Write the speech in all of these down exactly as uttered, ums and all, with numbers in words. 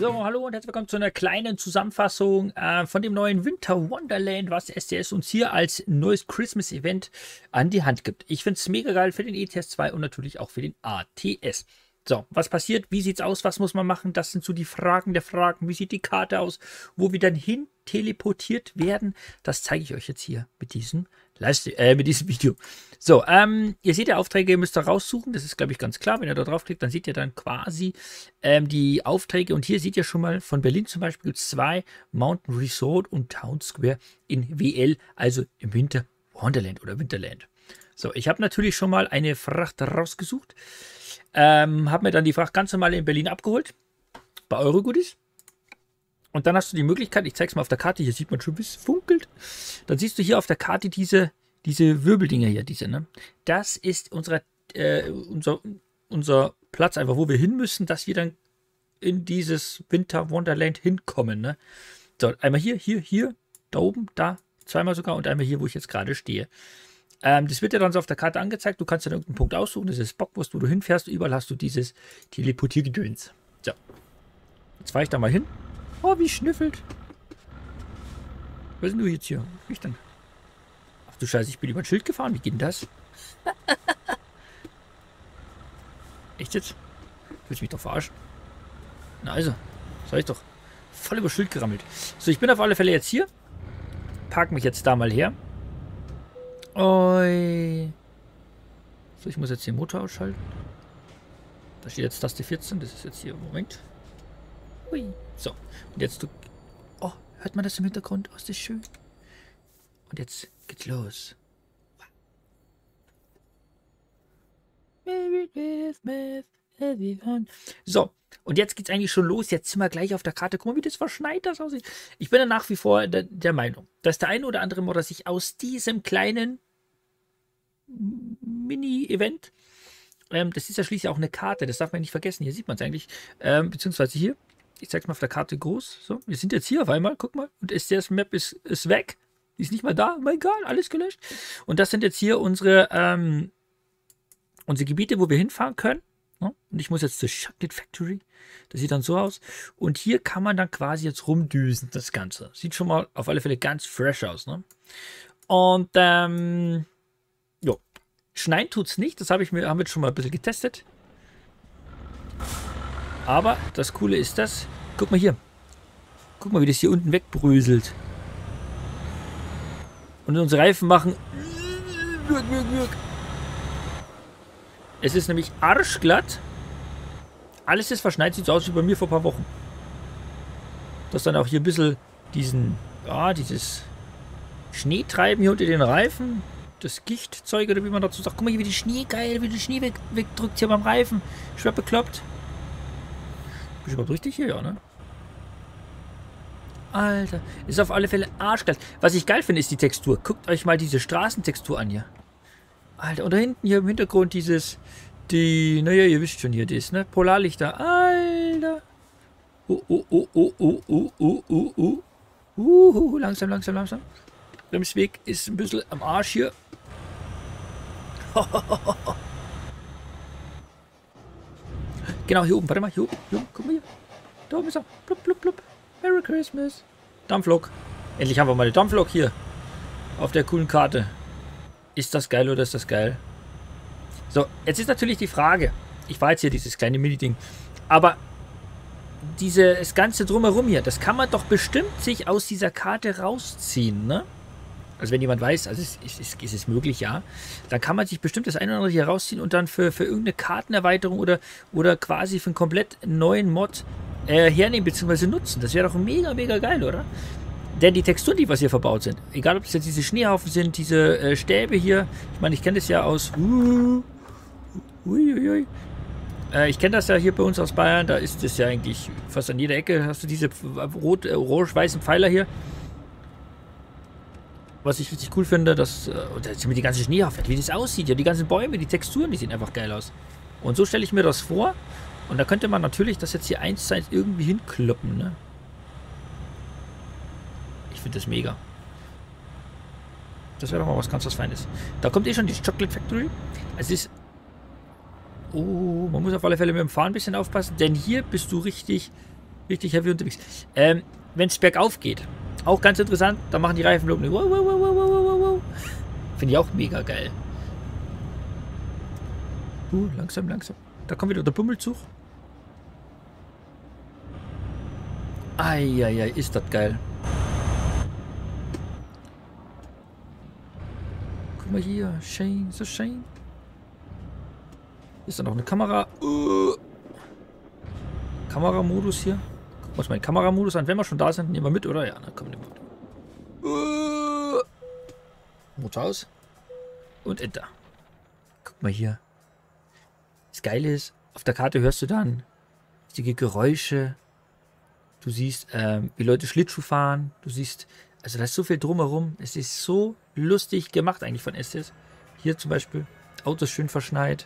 So, hallo und herzlich willkommen zu einer kleinen Zusammenfassung äh, von dem neuen Winter Wonderland, was S T S uns hier als neues Christmas-Event an die Hand gibt. Ich finde es mega geil für den E T S zwei und natürlich auch für den A T S. So, was passiert? Wie sieht's aus? Was muss man machen? Das sind so die Fragen der Fragen. Wie sieht die Karte aus? Wo wir dann hin teleportiert werden? Das zeige ich euch jetzt hier mit diesem Livestream, äh, mit diesem Video. So, ähm, ihr seht ja Aufträge, ihr müsst da raussuchen. Das ist, glaube ich, ganz klar. Wenn ihr da draufklickt, dann seht ihr dann quasi ähm, die Aufträge. Und hier seht ihr schon mal, von Berlin zum Beispiel gibt es zwei, Mountain Resort und Town Square in W L, also im Winter Wonderland oder Winterland. So, ich habe natürlich schon mal eine Fracht rausgesucht. Ähm, habe mir dann die Fracht ganz normal in Berlin abgeholt. Bei Eurogoodies. Und dann hast du die Möglichkeit, ich zeige es mal auf der Karte, hier sieht man schon, wie es funkelt. Dann siehst du hier auf der Karte diese, diese Wirbeldinger hier, diese, ne? Das ist unsere, äh, unser, unser Platz einfach, wo wir hin müssen, dass wir dann in dieses Winter Wonderland hinkommen, ne? So, einmal hier, hier, hier, da oben, da, zweimal sogar und einmal hier, wo ich jetzt gerade stehe. Ähm, das wird ja dann so auf der Karte angezeigt. Du kannst dann irgendeinen Punkt aussuchen. Das ist Bockwurst, wo du hinfährst. Überall hast du dieses Teleportiergedöns. So. Jetzt fahre ich da mal hin. Oh, wie schnüffelt. Was ist denn du jetzt hier? Was ich denn? Ach du Scheiße, ich bin über ein Schild gefahren. Wie geht denn das? Echt jetzt? Willst du mich doch verarschen? Na also, sag ich doch. Voll über Schild gerammelt. So, ich bin auf alle Fälle jetzt hier. Park mich jetzt da mal her. Oi. So, ich muss jetzt den Motor ausschalten. Da steht jetzt Taste vierzehn. Das ist jetzt hier. Moment. Ui. So. Und jetzt du. Oh, hört man das im Hintergrund? Oh, ist das schön. Und jetzt geht's los. So. Und jetzt geht's eigentlich schon los. Jetzt sind wir gleich auf der Karte. Guck mal, wie das verschneit das aussieht. Ich bin ja nach wie vor der, der Meinung, dass der eine oder andere Modder sich aus diesem kleinen Mini-Event, ähm, das ist ja schließlich auch eine Karte, das darf man nicht vergessen. Hier sieht man es eigentlich. Ähm, beziehungsweise hier. Ich zeige es mal auf der Karte groß. So, wir sind jetzt hier auf einmal. Guck mal. Und S T S-Map ist, ist weg. Die ist nicht mehr da. Oh mein Gott, alles gelöscht. Und das sind jetzt hier unsere, ähm, unsere Gebiete, wo wir hinfahren können. Und ich muss jetzt zur Chocolate Factory. Das sieht dann so aus. Und hier kann man dann quasi jetzt rumdüsen, das Ganze. Sieht schon mal auf alle Fälle ganz fresh aus. Ne? Und, ähm, jo. Schneien tut es nicht. Das habe ich mir, haben wir schon mal ein bisschen getestet. Aber das Coole ist das. Guck mal hier. Guck mal, wie das hier unten wegbröselt. Und unsere Reifen machen. Es ist nämlich arschglatt. Alles ist verschneit, sieht so aus wie bei mir vor ein paar Wochen. Dass dann auch hier ein bisschen diesen, ja, dieses Schneetreiben hier unter den Reifen, das Gichtzeug oder wie man dazu sagt. Guck mal hier, wie die Schnee geil, wie der Schnee weg, wegdrückt hier beim Reifen. Ich werd bekloppt. Bin ich überhaupt richtig hier, ja, ne? Alter, ist auf alle Fälle arschglatt. Was ich geil finde, ist die Textur. Guckt euch mal diese Straßentextur an hier. Alter, und da hinten hier im Hintergrund dieses, die, naja, ihr wisst schon hier, das, ne? Polarlichter. Alter. Oh, oh, oh, oh, oh, oh, oh, oh, oh. Uh, langsam, langsam, langsam. Bremsweg ist ein bisschen am Arsch hier. Genau, hier oben, warte mal, hier oben, hier oben, guck mal hier. Da oben ist er. Blub, blub, blub. Merry Christmas. Dampflok. Endlich haben wir mal eine Dampflok hier. Auf der coolen Karte. Ist das geil oder ist das geil? So, jetzt ist natürlich die Frage. Ich war jetzt hier dieses kleine Mini-Ding. Aber dieses ganze Drumherum hier, das kann man doch bestimmt sich aus dieser Karte rausziehen, ne? Also wenn jemand weiß, also ist, ist, ist, ist es möglich, ja. Dann kann man sich bestimmt das eine oder andere hier rausziehen und dann für, für irgendeine Kartenerweiterung oder, oder quasi für einen komplett neuen Mod äh, hernehmen bzw. nutzen. Das wäre doch mega, mega geil, oder? Denn die Texturen, die was hier verbaut sind, egal ob es jetzt diese Schneehaufen sind, diese äh, Stäbe hier, ich meine, ich kenne das ja aus, uh, ui, ui, ui. Äh, ich kenne das ja hier bei uns aus Bayern, da ist das ja eigentlich fast an jeder Ecke, hast du diese rot, äh, orange-weißen Pfeiler hier. Was ich richtig cool finde, dass, äh, da sind mir die ganze Schneehaufen, wie das aussieht, ja, die ganzen Bäume, die Texturen, die sehen einfach geil aus. Und so stelle ich mir das vor und da könnte man natürlich das jetzt hier eins zu eins irgendwie hinkloppen, ne? Ich finde das mega. Das wäre doch mal was ganz was Feines. Da kommt eh schon die Chocolate Factory. Es ist Oh, man muss auf alle Fälle mit dem Fahren ein bisschen aufpassen, denn hier bist du richtig Richtig heavy unterwegs. Ähm, wenn es bergauf geht, auch ganz interessant, da machen die Reifen wow, wow, wow, wow, wow, wow, wow. Finde ich auch mega geil. Uh, langsam, langsam. Da kommt wieder der Bummelzug. Eieiei, ist das geil. Guck mal hier. Shane, so Shane. Ist da noch eine Kamera? Uh. Kameramodus hier. Guck mal meinen Kameramodus an. Wenn wir schon da sind, nehmen wir mit, oder? Ja, dann kommen wir mit. Uh. Motor aus. Und Enter. Guck mal hier. Das Geile ist, auf der Karte hörst du dann richtige Geräusche. Du siehst, ähm, wie Leute Schlittschuh fahren. Du siehst, also da ist so viel drumherum. Es ist so lustig gemacht eigentlich von S T S. Hier zum Beispiel, Autos schön verschneit.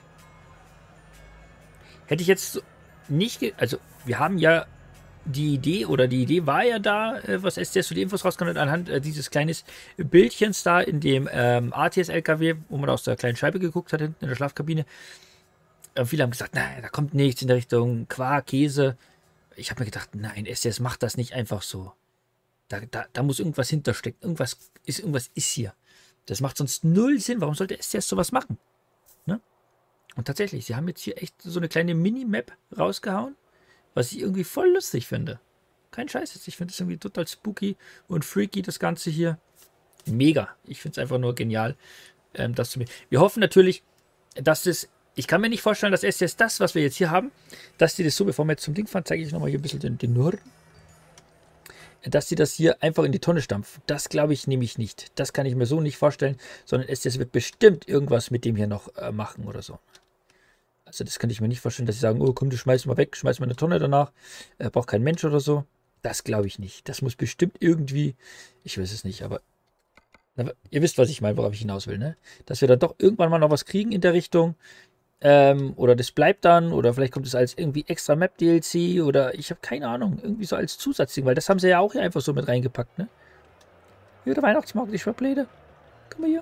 Hätte ich jetzt nicht, ge also wir haben ja die Idee, oder die Idee war ja da, äh, was S T S für die Infos rauskommt, anhand äh, dieses kleines Bildchens da in dem ähm, A T S-L K W, wo man aus der kleinen Scheibe geguckt hat, hinten in der Schlafkabine. Äh, viele haben gesagt, nein, da kommt nichts in der Richtung Quark, Käse. Ich habe mir gedacht, nein, S T S macht das nicht einfach so. Da, da, da muss irgendwas hinterstecken. Irgendwas ist, irgendwas ist hier. Das macht sonst null Sinn. Warum sollte S T S sowas machen? Ne? Und tatsächlich, sie haben jetzt hier echt so eine kleine Minimap rausgehauen, was ich irgendwie voll lustig finde. Kein Scheiß jetzt. Ich finde es irgendwie total spooky und freaky, das Ganze hier. Mega. Ich finde es einfach nur genial. Ähm, das zu mir. Wir hoffen natürlich, dass es. Ich kann mir nicht vorstellen, dass S T S das, was wir jetzt hier haben, dass die das so, bevor wir jetzt zum Ding fahren, zeige ich nochmal hier ein bisschen den, den Norden. Dass die das hier einfach in die Tonne stampfen. Das glaube ich nämlich nicht. Das kann ich mir so nicht vorstellen, sondern S T S wird bestimmt irgendwas mit dem hier noch äh, machen oder so. Also das kann ich mir nicht vorstellen, dass sie sagen, oh komm, du schmeißt mal weg, schmeißt mal eine Tonne danach, äh, braucht kein Mensch oder so. Das glaube ich nicht. Das muss bestimmt irgendwie, ich weiß es nicht, aber, aber ihr wisst, was ich meine, worauf ich hinaus will, ne? Dass wir dann doch irgendwann mal noch was kriegen in der Richtung. Ähm, oder das bleibt dann, oder vielleicht kommt es als irgendwie extra Map-D L C, oder ich habe keine Ahnung, irgendwie so als Zusatzding, weil das haben sie ja auch hier einfach so mit reingepackt, ne? Hier der Weihnachtsmarkt, ich verpläde. Komm mal hier.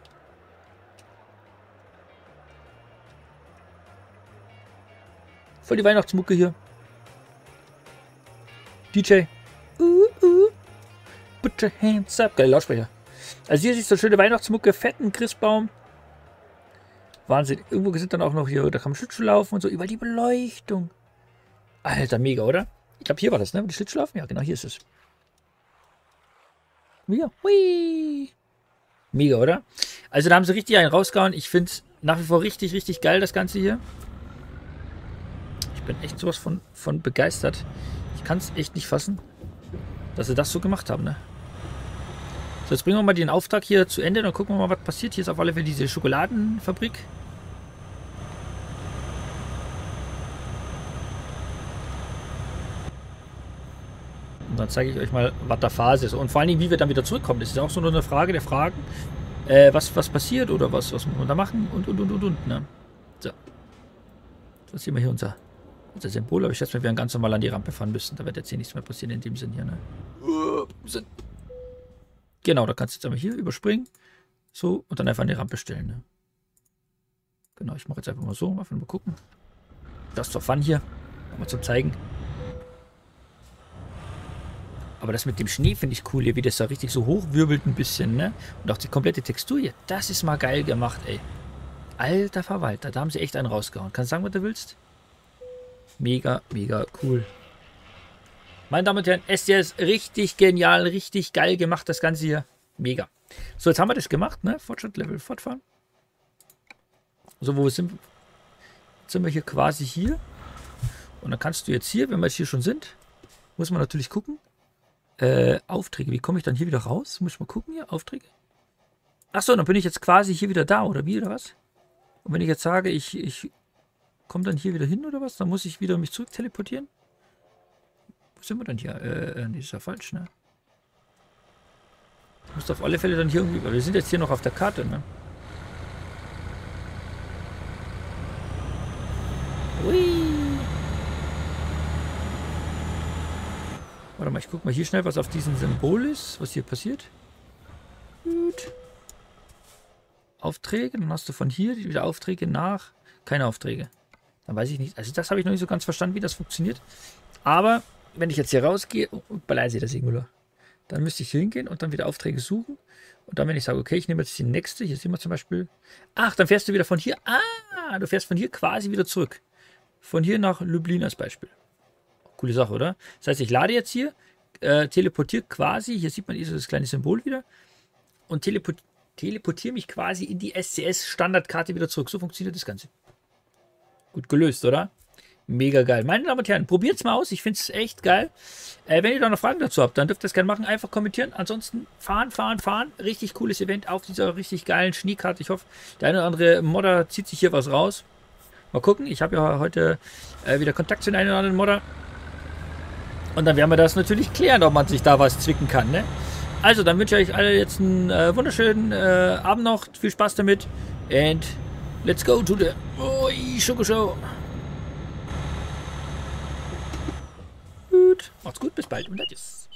Voll die Weihnachtsmucke hier. D J. Uh, uh. Put your hands up. Geile Lautsprecher. Also hier siehst du schöne Weihnachtsmucke, fetten Christbaum. Wahnsinn. Irgendwo sind dann auch noch hier, da kann man Schlittschuh laufen und so, über die Beleuchtung. Alter, mega, oder? Ich glaube, hier war das, ne? Die Schlittschuh laufen? Ja, genau, hier ist es. Mega. Hui. Mega, oder? Also da haben sie richtig einen rausgehauen. Ich finde es nach wie vor richtig, richtig geil, das Ganze hier. Ich bin echt sowas von, von begeistert. Ich kann es echt nicht fassen, dass sie das so gemacht haben, ne? So, jetzt bringen wir mal den Auftrag hier zu Ende, dann gucken wir mal, was passiert. Hier ist auf alle Fälle diese Schokoladenfabrik. Und dann zeige ich euch mal, was da Phase ist. Und vor allen Dingen, wie wir dann wieder zurückkommen. Das ist auch so nur eine Frage der Fragen. Äh, was, was passiert oder was, was muss man da machen und, und, und, und, und. Ne? So. So, sehen wir hier unser, unser Symbol. Aber ich schätze mal, wir werden ganz normal an die Rampe fahren müssen. Da wird jetzt hier nichts mehr passieren in dem Sinn hier. Ne? Genau, da kannst du jetzt einmal hier überspringen. So, und dann einfach an die Rampe stellen. Ne? Genau, ich mache jetzt einfach mal so. Mal gucken. Das ist for fun hier. Mal zum Zeigen. Aber das mit dem Schnee finde ich cool hier, wie das da richtig so hochwirbelt ein bisschen, ne? Und auch die komplette Textur hier. Das ist mal geil gemacht, ey. Alter Verwalter, da haben sie echt einen rausgehauen. Kannst du sagen, was du willst? Mega, mega cool. Meine Damen und Herren, S T S richtig genial, richtig geil gemacht, das Ganze hier. Mega. So, jetzt haben wir das gemacht, ne? Fortschritt, Level, fortfahren. So, wo sind wir? Jetzt sind wir hier quasi hier. Und dann kannst du jetzt hier, wenn wir jetzt hier schon sind, muss man natürlich gucken. Äh, Aufträge. Wie komme ich dann hier wieder raus? Muss ich mal gucken hier, Aufträge. Achso, dann bin ich jetzt quasi hier wieder da, oder wie, oder was? Und wenn ich jetzt sage, ich, ich komme dann hier wieder hin, oder was? Dann muss ich wieder mich zurück teleportieren. Wo sind wir denn hier? Äh, nee, ist ja falsch, ne? Ich muss auf alle Fälle dann hier irgendwie... Wir sind jetzt hier noch auf der Karte, ne? Ui. Warte mal, ich guck mal hier schnell, was auf diesem Symbol ist, was hier passiert. Gut. Aufträge, dann hast du von hier wieder Aufträge nach. Keine Aufträge. Dann weiß ich nicht. Also das habe ich noch nicht so ganz verstanden, wie das funktioniert. Aber wenn ich jetzt hier rausgehe, oh, leise das irgendwo, dann müsste ich hier hingehen und dann wieder Aufträge suchen. Und dann, wenn ich sage, okay, ich nehme jetzt die nächste, hier sehen wir zum Beispiel, ach, dann fährst du wieder von hier, ah, du fährst von hier quasi wieder zurück. Von hier nach Lublin als Beispiel. Coole Sache, oder? Das heißt, ich lade jetzt hier, äh, teleportiere quasi, hier sieht man eh so das kleine Symbol wieder, und teleport, teleportiere mich quasi in die S C S-Standardkarte wieder zurück. So funktioniert das Ganze. Gut gelöst, oder? Mega geil. Meine Damen und Herren, probiert es mal aus. Ich finde es echt geil. Äh, wenn ihr da noch Fragen dazu habt, dann dürft ihr es gerne machen. Einfach kommentieren. Ansonsten fahren, fahren, fahren. Richtig cooles Event auf dieser richtig geilen Schneekarte. Ich hoffe, der eine oder andere Modder zieht sich hier was raus. Mal gucken. Ich habe ja heute äh, wieder Kontakt zu den einen oder anderen Modder. Und dann werden wir das natürlich klären, ob man sich da was zwicken kann. Ne? Also, dann wünsche ich euch alle jetzt einen äh, wunderschönen äh, Abend noch. Viel Spaß damit. And let's go to the Oi, Sugar Show. Gut. Macht's gut, bis bald und tschüss.